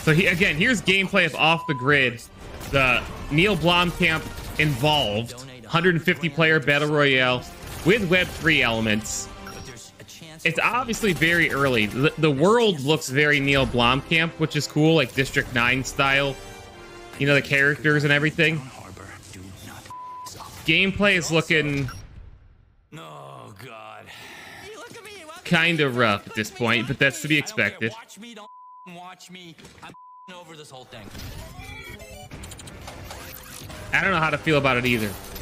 So again, here's gameplay of Off the Grid, the Neil Blomkamp involved 150 player battle royale with Web3 elements. It's obviously very early. The world looks very Neil Blomkamp, which is cool, like District 9 style. You know, the characters and everything. Gameplay is looking kind of rough at this point, but that's to be expected. Watch me. I'm over this whole thing. I don't know how to feel about it either.